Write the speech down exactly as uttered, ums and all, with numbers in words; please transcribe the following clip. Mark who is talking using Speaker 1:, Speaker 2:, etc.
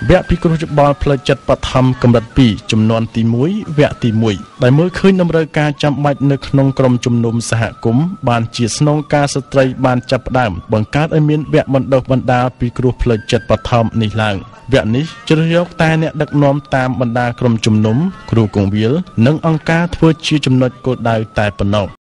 Speaker 1: វគ្គពិគ្រោះយោបល់ផ្លូវចិត្តបឋមកម្រិតពីរចំនួនទីមួយវគ្គទីមួយដែលមើលឃើញតម្រូវការចាំបាច់នៅក្នុងក្រុមជំនុំសហគមន៍បានជាស្នងការស្ត្រីបានចាប់ផ្ដើមបង្កើតឲ្យមានវគ្គបណ្ដុះបណ្ដាលពិគ្រោះផ្លូវចិត្តបឋមនេះឡើងវគ្គនេះជ្រើសយកតែអ្នកដឹកនាំតាមបណ្ដាក្រុមជំនុំគ្រូកងវិលនិងអង្គការធ្វើជាចំណុចគោលដៅតែប៉ុណ្ណោះ